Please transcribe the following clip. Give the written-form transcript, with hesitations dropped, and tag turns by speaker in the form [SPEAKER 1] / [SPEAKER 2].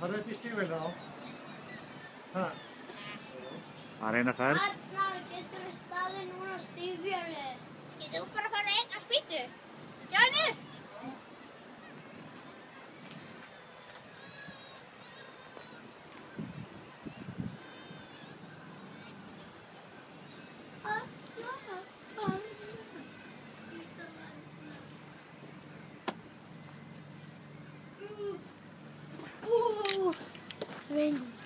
[SPEAKER 1] Har du ett i stivel da? Her.
[SPEAKER 2] Var eina ferð.
[SPEAKER 3] Arnar, getur við staðið núna á stífjölu? Getur þú bara farið einn á spýtu? Sjáðu niður! Svein.